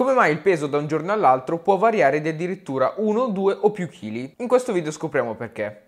Come mai il peso da un giorno all'altro può variare di addirittura 1, 2 o più chili? In questo video scopriamo perché.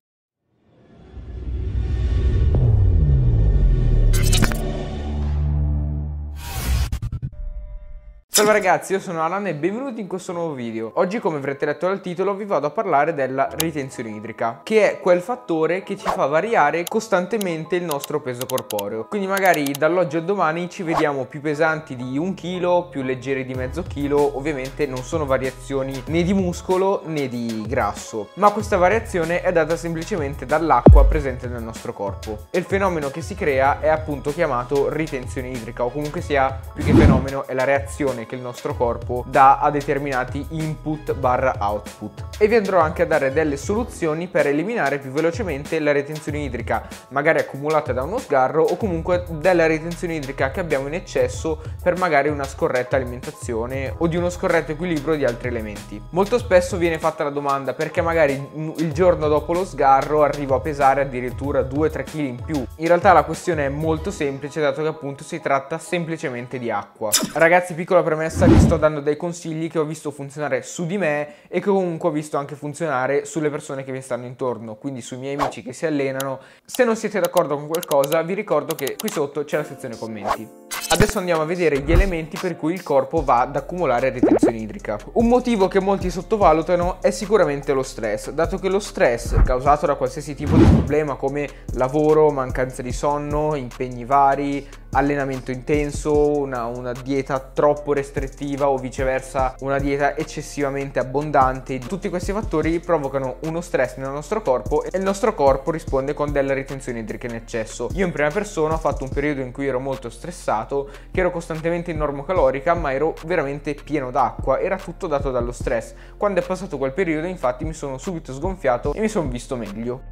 Salve ragazzi, io sono Alan e benvenuti in questo nuovo video. Oggi, come avrete letto dal titolo, vi vado a parlare della ritenzione idrica, che è quel fattore che ci fa variare costantemente il nostro peso corporeo. Quindi magari dall'oggi al domani ci vediamo più pesanti di 1 chilo, più leggeri di mezzo chilo. Ovviamente non sono variazioni né di muscolo né di grasso, ma questa variazione è data semplicemente dall'acqua presente nel nostro corpo. E il fenomeno che si crea è appunto chiamato ritenzione idrica, o comunque sia, più che fenomeno, è la reazione che il nostro corpo dà a determinati input barra output. E vi andrò anche a dare delle soluzioni per eliminare più velocemente la ritenzione idrica magari accumulata da uno sgarro, o comunque della ritenzione idrica che abbiamo in eccesso per magari una scorretta alimentazione o di uno scorretto equilibrio di altri elementi. Molto spesso viene fatta la domanda: perché magari il giorno dopo lo sgarro arrivo a pesare addirittura 2-3 kg in più? In realtà la questione è molto semplice, dato che appunto si tratta semplicemente di acqua. Ragazzi, piccola premessa, vi sto dando dei consigli che ho visto funzionare su di me e che comunque ho visto anche funzionare sulle persone che vi stanno intorno, quindi sui miei amici che si allenano. Se non siete d'accordo con qualcosa, vi ricordo che qui sotto c'è la sezione commenti. Adesso andiamo a vedere gli elementi per cui il corpo va ad accumulare ritenzione idrica. Un motivo che molti sottovalutano è sicuramente lo stress, dato che lo stress causato da qualsiasi tipo di problema come lavoro, mancanza di sonno, impegni vari, allenamento intenso, una dieta troppo restrittiva o viceversa una dieta eccessivamente abbondante, tutti questi fattori provocano uno stress nel nostro corpo e il nostro corpo risponde con della ritenzione idrica in eccesso. Io in prima persona ho fatto un periodo in cui ero molto stressato, che ero costantemente in normocalorica, ma ero veramente pieno d'acqua, era tutto dato dallo stress. Quando è passato quel periodo, infatti, mi sono subito sgonfiato e mi sono visto meglio.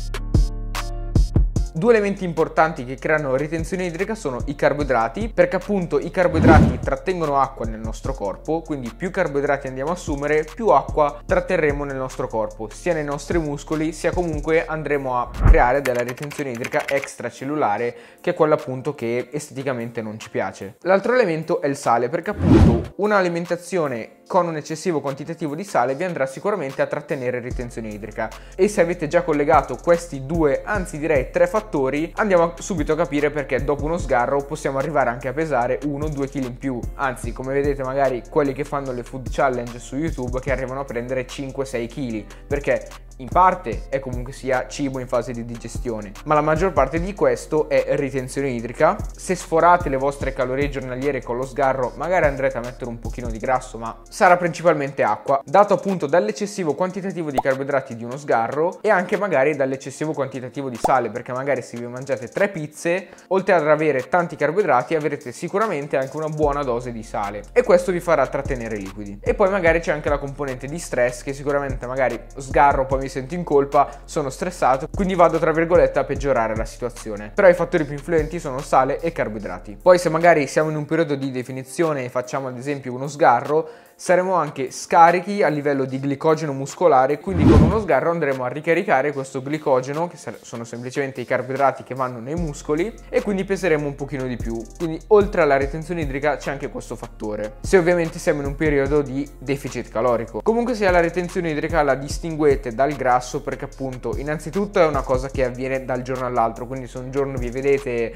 Due elementi importanti che creano ritenzione idrica sono i carboidrati, perché appunto i carboidrati trattengono acqua nel nostro corpo, quindi più carboidrati andiamo a assumere, più acqua tratterremo nel nostro corpo, sia nei nostri muscoli, sia comunque andremo a creare della ritenzione idrica extracellulare, che è quella appunto che esteticamente non ci piace. L'altro elemento è il sale, perché appunto un'alimentazione con un eccessivo quantitativo di sale vi andrà sicuramente a trattenere ritenzione idrica, e se avete già collegato questi due, anzi direi 3 fattori, andiamo subito a capire perché dopo uno sgarro possiamo arrivare anche a pesare 1-2 kg in più, anzi come vedete magari quelli che fanno le food challenge su YouTube che arrivano a prendere 5-6 kg, perché in parte è comunque sia cibo in fase di digestione, ma la maggior parte di questo è ritenzione idrica. Se sforate le vostre calorie giornaliere con lo sgarro, magari andrete a mettere un pochino di grasso, ma sarà principalmente acqua, dato appunto dall'eccessivo quantitativo di carboidrati di uno sgarro e anche magari dall'eccessivo quantitativo di sale, perché magari se vi mangiate 3 pizze, oltre ad avere tanti carboidrati avrete sicuramente anche una buona dose di sale, e questo vi farà trattenere i liquidi. E poi magari c'è anche la componente di stress, che sicuramente magari sgarro, poi mi sento in colpa, sono stressato, quindi vado tra virgolette a peggiorare la situazione. Però i fattori più influenti sono sale e carboidrati. Poi se magari siamo in un periodo di definizione e facciamo ad esempio uno sgarro, saremo anche scarichi a livello di glicogeno muscolare, quindi con uno sgarro andremo a ricaricare questo glicogeno, che sono semplicemente i carboidrati che vanno nei muscoli, e quindi peseremo un pochino di più. Quindi oltre alla ritenzione idrica c'è anche questo fattore, se ovviamente siamo in un periodo di deficit calorico. Comunque sia, la ritenzione idrica la distinguete dal grasso, perché appunto innanzitutto è una cosa che avviene dal giorno all'altro, quindi se un giorno vi vedete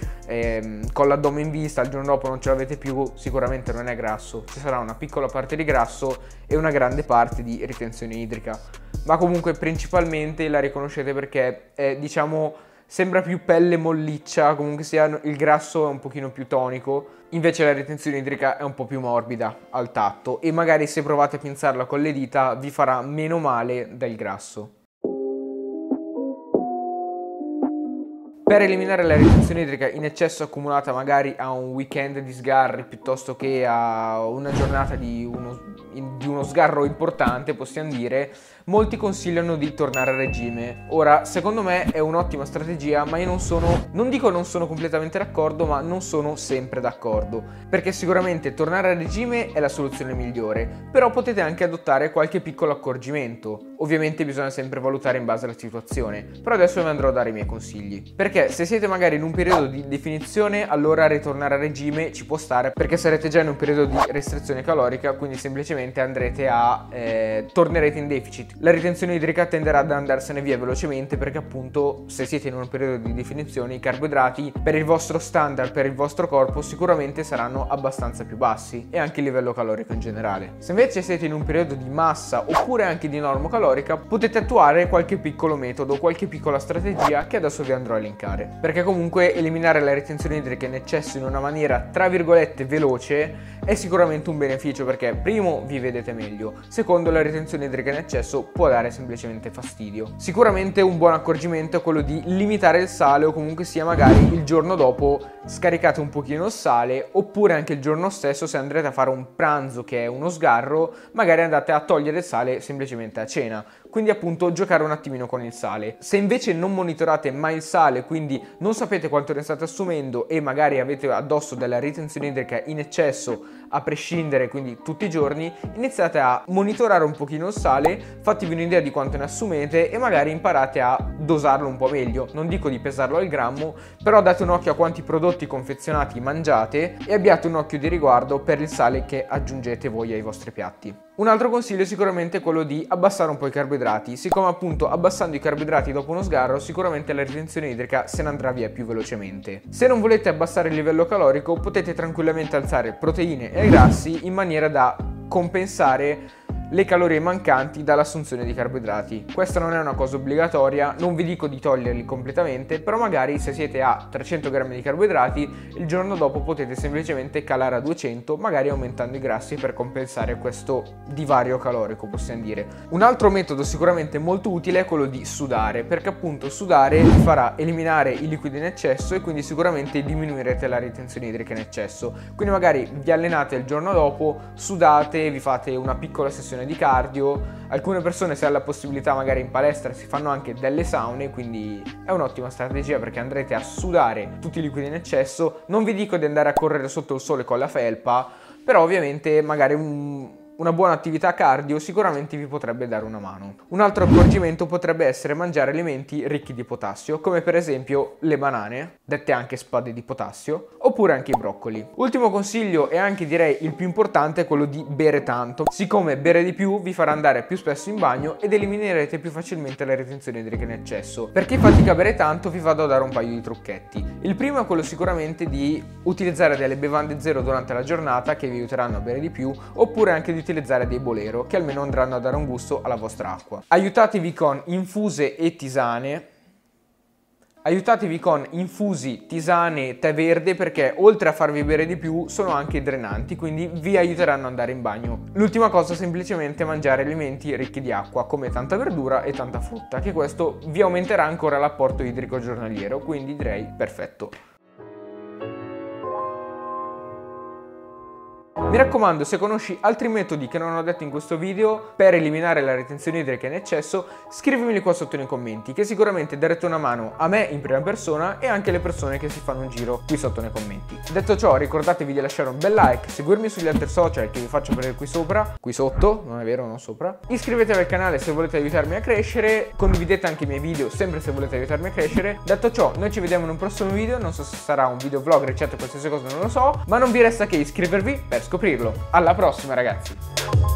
con l'addome in vista, il giorno dopo non ce l'avete più, sicuramente non è grasso, ci sarà una piccola parte di grasso e una grande parte di ritenzione idrica, ma comunque principalmente la riconoscete perché è, diciamo, sembra più pelle molliccia, comunque sia il grasso è un pochino più tonico, invece la ritenzione idrica è un po' più morbida al tatto, e magari se provate a pinzarla con le dita vi farà meno male del grasso. Per eliminare la ritenzione idrica in eccesso accumulata magari a un weekend di sgarri piuttosto che a una giornata di uno sgarro importante, possiamo dire, molti consigliano di tornare a regime. Ora, secondo me è un'ottima strategia, ma io non dico non sono completamente d'accordo, ma non sono sempre d'accordo, perché sicuramente tornare a regime è la soluzione migliore, però potete anche adottare qualche piccolo accorgimento. Ovviamente bisogna sempre valutare in base alla situazione, però adesso vi andrò a dare i miei consigli. Perché perché se siete magari in un periodo di definizione, allora ritornare a regime ci può stare, perché sarete già in un periodo di restrizione calorica, quindi semplicemente andrete a tornerete in deficit. La ritenzione idrica tenderà ad andarsene via velocemente, perché appunto se siete in un periodo di definizione i carboidrati per il vostro standard, per il vostro corpo sicuramente saranno abbastanza più bassi, e anche il livello calorico in generale. Se invece siete in un periodo di massa oppure anche di normocalorica, potete attuare qualche piccolo metodo, qualche piccola strategia che adesso vi andrò a elencare, perché comunque eliminare la ritenzione idrica in eccesso in una maniera tra virgolette veloce è sicuramente un beneficio, perché primo vi vedete meglio, secondo la ritenzione idrica in eccesso può dare semplicemente fastidio. Sicuramente un buon accorgimento è quello di limitare il sale, o comunque sia magari il giorno dopo scaricate un pochino il sale, oppure anche il giorno stesso se andrete a fare un pranzo che è uno sgarro, magari andate a togliere il sale semplicemente a cena, quindi appunto giocare un attimino con il sale. Se invece non monitorate mai il sale, quindi non sapete quanto ne state assumendo e magari avete addosso della ritenzione idrica in eccesso a prescindere, quindi tutti i giorni, iniziate a monitorare un pochino il sale, fatevi un'idea di quanto ne assumete e magari imparate a dosarlo un po' meglio. Non dico di pesarlo al grammo, però date un occhio a quanti prodotti confezionati mangiate e abbiate un occhio di riguardo per il sale che aggiungete voi ai vostri piatti. Un altro consiglio è sicuramente quello di abbassare un po' i carboidrati, siccome appunto abbassando i carboidrati dopo uno sgarro sicuramente la ritenzione idrica se ne andrà via più velocemente. Se non volete abbassare il livello calorico, potete tranquillamente alzare proteine e grassi in maniera da compensare le calorie mancanti dall'assunzione di carboidrati. Questa non è una cosa obbligatoria, non vi dico di toglierli completamente, però magari se siete a 300 grammi di carboidrati, il giorno dopo potete semplicemente calare a 200, magari aumentando i grassi per compensare questo divario calorico, possiamo dire. Un altro metodo sicuramente molto utile è quello di sudare, perché appunto sudare vi farà eliminare i liquidi in eccesso e quindi sicuramente diminuirete la ritenzione idrica in eccesso. Quindi magari vi allenate il giorno dopo, sudate, vi fate una piccola sessione di cardio. Alcune persone, se hanno la possibilità, magari in palestra si fanno anche delle saune, quindi è un'ottima strategia perché andrete a sudare tutti i liquidi in eccesso. Non vi dico di andare a correre sotto il sole con la felpa, però ovviamente magari una buona attività cardio sicuramente vi potrebbe dare una mano. Un altro accorgimento potrebbe essere mangiare alimenti ricchi di potassio, come per esempio le banane, dette anche spade di potassio, oppure anche i broccoli. Ultimo consiglio, e anche direi il più importante, è quello di bere tanto, siccome bere di più vi farà andare più spesso in bagno ed eliminerete più facilmente la ritenzione idrica in eccesso. Per chi fatica a bere tanto vi vado a dare un paio di trucchetti. Il primo è quello sicuramente di utilizzare delle bevande zero durante la giornata che vi aiuteranno a bere di più, oppure anche di utilizzare dei bolero che almeno andranno a dare un gusto alla vostra acqua. Aiutatevi con infuse e tisane. Aiutatevi con infusi, tisane, tè verde, perché oltre a farvi bere di più sono anche drenanti, quindi vi aiuteranno ad andare in bagno. L'ultima cosa è semplicemente mangiare alimenti ricchi di acqua, come tanta verdura e tanta frutta, che questo vi aumenterà ancora l'apporto idrico giornaliero, quindi direi perfetto. Mi raccomando, se conosci altri metodi che non ho detto in questo video per eliminare la ritenzione idrica in eccesso, scrivimeli qua sotto nei commenti, che sicuramente darete una mano a me in prima persona e anche alle persone che si fanno un giro qui sotto nei commenti. Detto ciò, ricordatevi di lasciare un bel like, seguirmi sugli altri social che vi faccio vedere qui sopra, qui sotto, non è vero, non sopra. Iscrivetevi al canale se volete aiutarmi a crescere, condividete anche i miei video sempre se volete aiutarmi a crescere. Detto ciò, noi ci vediamo in un prossimo video, non so se sarà un video vlog, ricette, qualsiasi cosa, non lo so, ma non vi resta che iscrivervi per scoprirlo. Alla prossima, ragazzi!